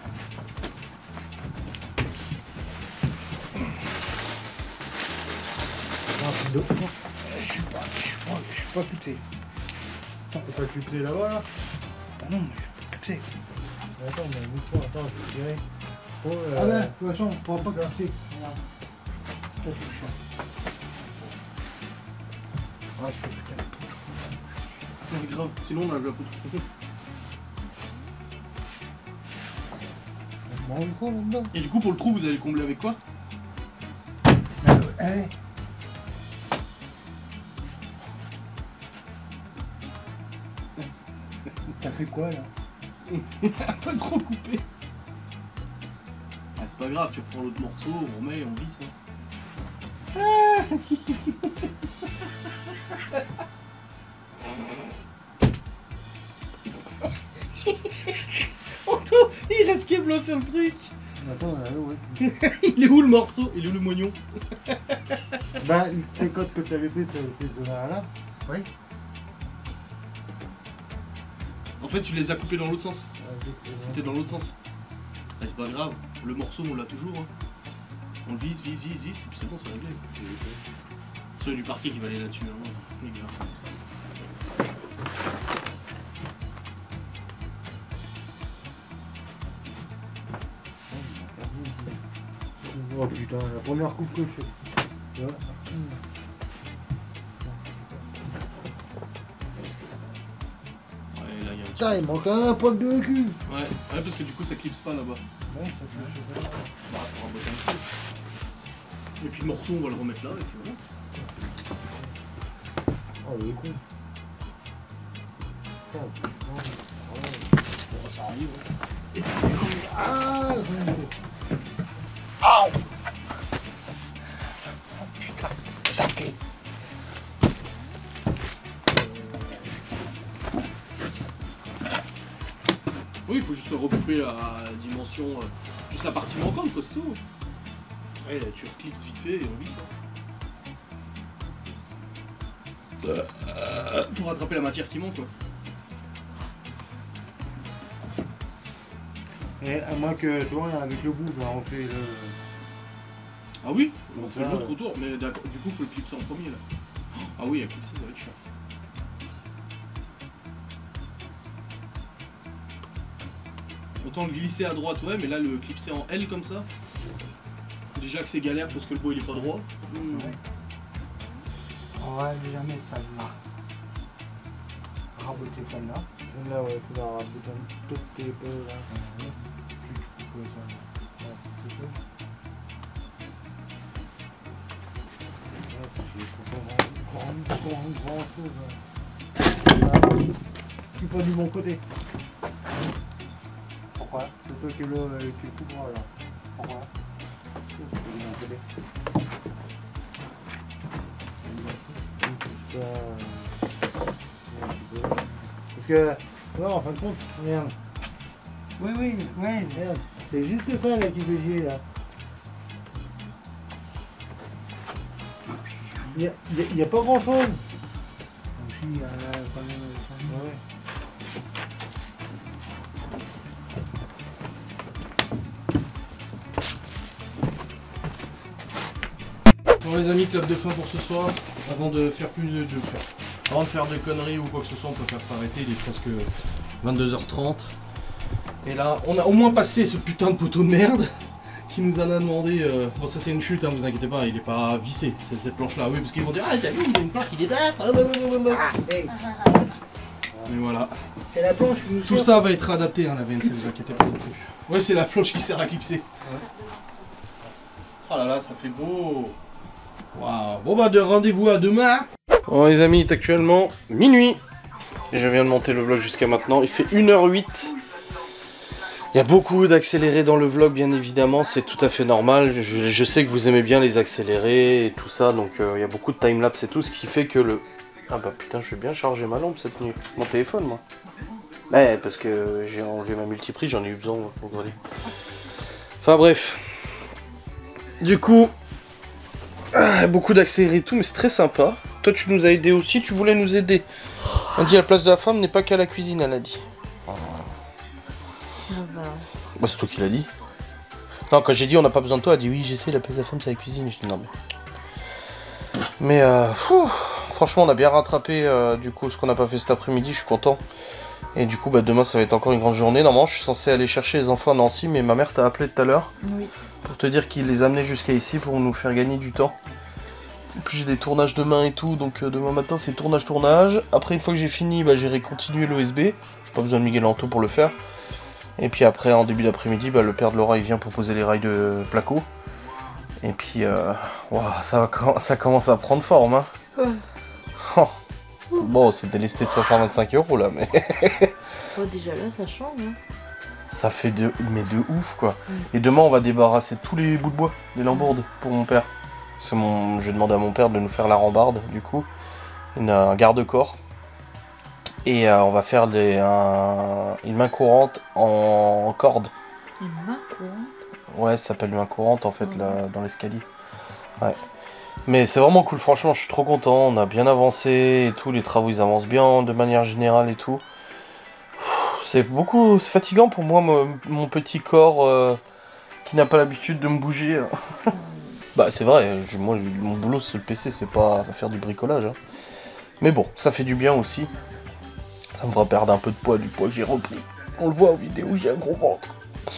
Je suis pas puté. T'as pas puté là-bas là? Ah non, mais je suis pas puté. Attends, mais bouge pas, attends, je vais tirer. Ah ben, de toute façon, on pourra pas puter. Regarde. Ça c'est chiant. Ouais, je peux puter. C'est grave, sinon on a la poutre. Et du coup pour le trou vous allez combler avec quoi? Allez. T'as fait quoi là? Pas trop coupé. Ah, c'est pas grave, tu reprends l'autre morceau, on remet et on visse. Hein. Anto, il reste Keblo sur le truc. Attends, ouais. Il est où le morceau? Il est où le moignon? Bah, tes codes que tu avais pris, tu avais donné à là. Oui. En fait, tu les as coupés dans l'autre sens. C'était dans l'autre sens. Ah, c'est pas grave, le morceau on l'a toujours. Hein. On le visse, et puis c'est bon, c'est réglé. C'est du parquet qui va aller là-dessus. Hein. Les gars. Oh putain, la première coupe que je fais. Tu vois. Ouais, là, il y a un petit... Putain, il manque un poil de cul. Ouais, parce que du coup ça clipse pas là-bas. Ouais, ça fait. Bah, faut raboter un peu. Et puis le morceau, on va le remettre là, et puis voilà. Oh, le con. Oh, ça arrive. Et puis, Ah, oh putain, saqué. oui, il faut juste recouper la dimension, juste la partie manquante, quoi, c'est tout. Ouais, tu reclips vite fait et on visse. Hein. Faut rattraper la matière qui manque, quoi. Et à moins que, tu vois, avec le bout, ben, on fait le... Ah oui, on donc fait là, l'autre autour, mais d'accord, du coup, faut le clipser en premier, là. Ah oui, à clipser, ça va être chiant. Autant le glisser à droite, ouais, mais là, le clipser en L comme ça. Déjà que c'est galère parce que le bois il est pas droit. Ouais. On va jamais ça là. raboter celle-là. Celle-là, ouais, tu la rabotes un tout petit peu là. Grand chose. Tu pas du bon côté. Pourquoi? C'est toi qui le tout droit là. Pourquoi? C'est pas du bon côté. Parce que, non, en fin de compte, regarde. Oui, ouais, regarde. C'est juste ça là qui fait chier là. Il n'y a pas grand chose. Aussi, il y a quand même. Ouais. Bon les amis, clap de fin pour ce soir. Avant de faire avant de faire de conneries ou quoi que ce soit, on peut faire s'arrêter. Il est presque 22h30. Et là, on a au moins passé ce putain de poteau de merde qui nous en a demandé. Bon, ça c'est une chute, hein, vous inquiétez pas, il est pas vissé, c'est cette planche là. Oui, parce qu'ils vont dire, ah t'as vu, il y a une planche qui dépasse. Et voilà. C'est la planche qui nous Tout ça va être adapté, hein, la VNC, vous inquiétez pas, ça fait. Ouais, c'est la planche qui sert à clipser. Oh là là, ça fait beau. Waouh. Bon bah, rendez-vous à demain. Bon les amis, il est actuellement minuit. Et je viens de monter le vlog jusqu'à maintenant. Il fait 1h08. Il y a beaucoup d'accélérés dans le vlog, bien évidemment. C'est tout à fait normal. Je sais que vous aimez bien les accélérés et tout ça. Donc il y a beaucoup de timelapse et tout. Ce qui fait que le... Ah bah putain, je vais bien charger ma lampe cette nuit. Mon téléphone, moi. Ouais, parce que j'ai enlevé ma multiprise. J'en ai eu besoin aujourd'hui. Enfin bref. Du coup... beaucoup d'accélérés et tout, mais c'est très sympa. Toi, tu nous as aidé aussi, tu voulais nous aider. On dit la place de la femme n'est pas qu'à la cuisine, elle a dit. Bah, c'est toi qui l'as dit. Non, quand j'ai dit on n'a pas besoin de toi, elle a dit oui, je sais, la place de la femme c'est la cuisine. Je dis non, mais franchement, on a bien rattrapé du coup ce qu'on n'a pas fait cet après-midi, je suis content. Et du coup, bah, demain ça va être encore une grande journée. Normalement, je suis censé aller chercher les enfants à Nancy, mais ma mère t'a appelé tout à l'heure. Oui. Pour te dire qu'il les amenait jusqu'à ici pour nous faire gagner du temps. Et puis j'ai des tournages demain et tout, donc demain matin c'est tournage. Après une fois que j'ai fini, bah, j'irai continuer l'OSB. J'ai pas besoin de Miguel Anto pour le faire. Et puis après en début d'après-midi, bah, le père de Laura il vient pour poser les rails de placo. Et puis wow, ça commence à prendre forme. Hein. Oh. Bon, c'est délesté de 525 € là, mais... Oh, déjà là ça change. Hein. Ça fait de ouf quoi. Et demain on va débarrasser tous les bouts de bois, des lambourdes pour mon père. Je vais demander à mon père de nous faire la rambarde du coup. Un garde-corps. Et on va faire une main courante en corde. Une main courante? Ouais, ça s'appelle une main courante en fait là, dans l'escalier. Ouais. Mais c'est vraiment cool, franchement je suis trop content. On a bien avancé et tout, les travaux ils avancent bien de manière générale et tout. C'est fatigant pour moi, mon petit corps qui n'a pas l'habitude de me bouger. Bah c'est vrai, moi mon boulot c'est le PC, c'est pas faire du bricolage. Hein. Mais bon, ça fait du bien aussi. Ça me fera perdre un peu de poids, du poids que j'ai repris. On le voit en vidéo, j'ai un gros ventre.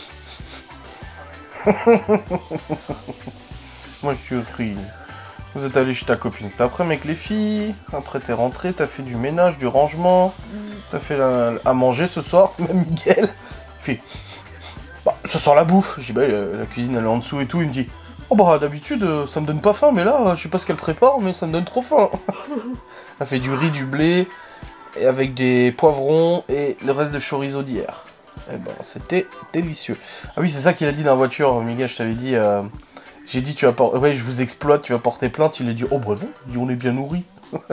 Moi je suis au tri. Vous êtes allé chez ta copine cet après-midi avec les filles. Après t'es rentré, t'as fait du ménage, du rangement. T'as fait à manger ce soir, même Miguel. Il fait, bah, ça sent la bouffe. Je dis, bah, la cuisine elle est en dessous et tout. Il me dit, oh bah d'habitude ça me donne pas faim, mais là je sais pas ce qu'elle prépare, mais ça me donne trop faim. Elle fait du riz, du blé, et avec des poivrons et le reste de chorizo d'hier. Et ben c'était délicieux. Ah oui, c'est ça qu'il a dit dans la voiture, Miguel, je t'avais dit. J'ai dit, ouais, je vous exploite, tu vas porter plainte. Il a dit, oh bah non, il dit, on est bien nourris.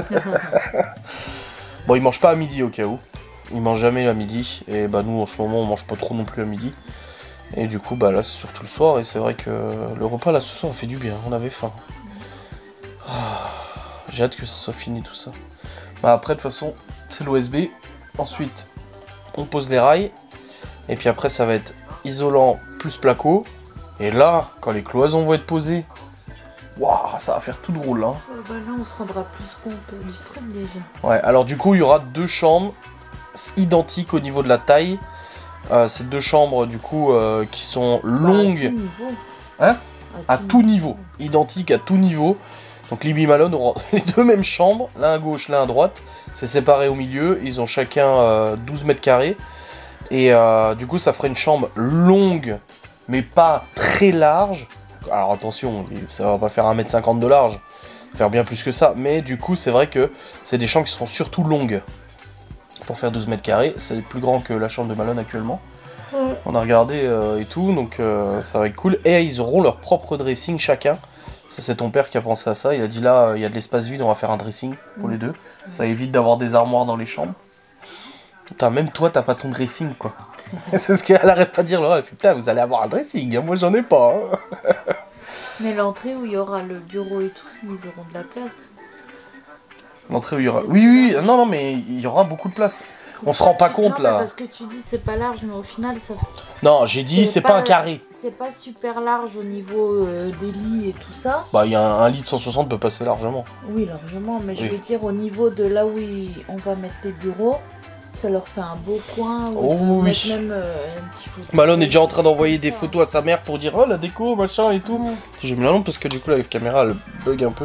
Bon, il mange pas à midi au cas où. Il mange jamais à midi. Et bah nous, en ce moment, on mange pas trop non plus à midi. Et du coup, bah là, c'est surtout le soir. Et c'est vrai que le repas, là, ce soir, on fait du bien. On avait faim. Ah, j'ai hâte que ça soit fini, tout ça. Bah après, de toute façon, c'est l'OSB. Ensuite, on pose les rails. Et puis après, ça va être isolant plus placo. Et là, quand les cloisons vont être posées, waouh, ça va faire tout drôle, hein. Bah là, on se rendra plus compte du truc déjà. Ouais, alors du coup, il y aura 2 chambres identiques au niveau de la taille. C'est 2 chambres, du coup, qui sont longues. À tout niveau. Hein? À tout niveau. Identiques à tout niveau. Donc Libby et Malone auront les deux mêmes chambres, l'un à gauche, l'un à droite. C'est séparé au milieu, ils ont chacun 12 mètres carrés. Et du coup, ça ferait une chambre longue, mais pas très large. Alors attention, ça va pas faire 1,50 m de large, ça va faire bien plus que ça. Mais du coup, c'est vrai que c'est des chambres qui seront surtout longues. Pour faire 12 mètres carrés, c'est plus grand que la chambre de Malone actuellement. On a regardé et tout, donc ça va être cool. Et ils auront leur propre dressing chacun. Ça, c'est ton père qui a pensé à ça. Il a dit là, il y a de l'espace vide, on va faire un dressing pour les deux. Ça évite d'avoir des armoires dans les chambres. Putain, même toi, t'as pas ton dressing, quoi. C'est ce qu'elle arrête pas de dire, Laura. Elle fait putain, vous allez avoir un dressing, hein. Moi j'en ai pas. Hein. Mais l'entrée où il y aura le bureau et tout, ils auront de la place. L'entrée où il y aura. Oui, non, mais il y aura beaucoup de place. On se rend pas compte non, là. Parce que tu dis c'est pas large, mais au final ça. Non, j'ai dit c'est pas un carré. C'est pas super large au niveau des lits et tout ça. Bah, il y a un lit de 160 peut passer largement. Oui, largement, mais je veux dire au niveau de là où on va mettre les bureaux, ça leur fait un beau coin. Où Oh oui. mettre même un petit fauteuil. Malone est déjà en train d'envoyer des photos à sa mère pour dire oh la déco machin et tout. J'ai mis la lampe parce que du coup la caméra elle bug un peu.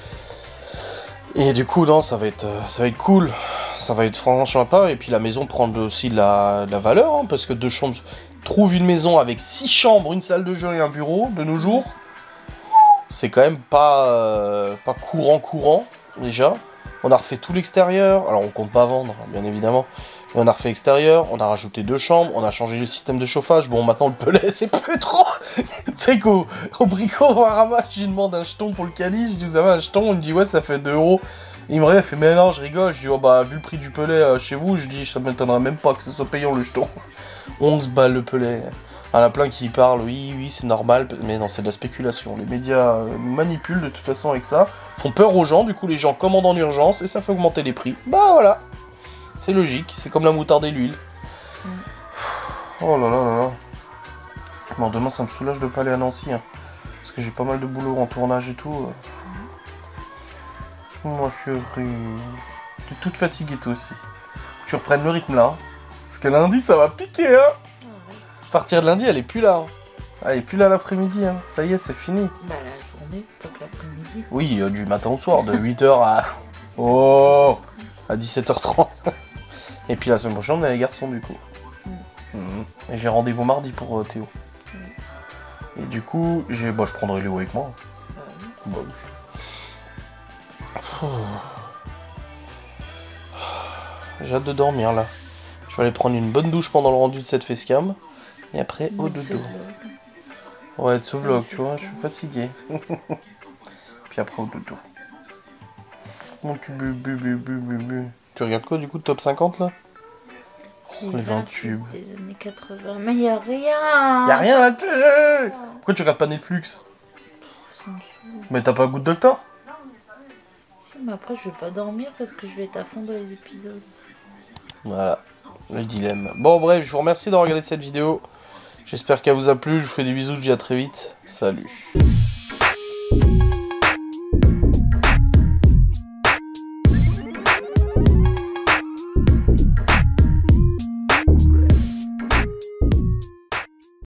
Et du coup non ça va être cool. Ça va être franchement sympa. Et puis la maison prend aussi de la valeur hein, parce que 2 chambres. Trouve une maison avec 6 chambres, une salle de jeu et un bureau de nos jours. C'est quand même pas courant déjà. On a refait tout l'extérieur. Alors on compte pas vendre bien évidemment. Mais on a refait l'extérieur, on a rajouté 2 chambres, on a changé le système de chauffage. Bon maintenant le pelet c'est plus trop. Tu sais qu'au bricot au Ramasse, je lui demande un jeton pour le caddie. Je dis vous avez un jeton? Il me dit ouais ça fait 2 €. Il me regarde, il fait mais non je rigole. Je dis oh bah vu le prix du pelet chez vous, je dis ça m'étonnerait même pas que ce soit payant le jeton. 11 balles le pelet. Il y en a plein qui parlent, oui, c'est normal, mais non, c'est de la spéculation. Les médias nous manipulent de toute façon avec ça, font peur aux gens, du coup les gens commandent en urgence et ça fait augmenter les prix. Bah voilà, c'est logique, c'est comme la moutarde et l'huile. Oh là là là là. Bon, demain ça me soulage de pas aller à Nancy, hein, parce que j'ai pas mal de boulot en tournage et tout. Moi chérie, tu es toute fatiguée toi aussi. Tu reprennes le rythme là, hein. Parce que lundi ça va piquer hein. À partir de lundi elle est plus là. Hein. Elle est plus là l'après-midi, hein. Ça y est c'est fini. Bah la journée, pas que l'après-midi. Oui, du matin au soir, de 8h à... Oh, à 17h30. Et puis la semaine prochaine on a les garçons du coup. Et j'ai rendez-vous mardi pour Théo. Et du coup, je prendrai Léo avec moi. Bah oui. J'ai hâte de dormir là. Je vais aller prendre une bonne douche pendant le rendu de cette facecam. Et après, au dodo. Ouais, de ce vlog, tu vois, je suis fatigué. Puis après, au dodo. Mon tube, Tu regardes quoi du coup, top 50 là? Oh, les 20 tubes. Des années 80, mais y'a rien. Y'a rien à la télé. Pourquoi tu regardes pas Netflix? Mais t'as pas le goût de docteur? Si, mais après je vais pas dormir parce que je vais être à fond dans les épisodes. Voilà, le dilemme. Bon bref, je vous remercie d'avoir regardé cette vidéo. J'espère qu'elle vous a plu, je vous fais des bisous, je vous dis à très vite. Salut.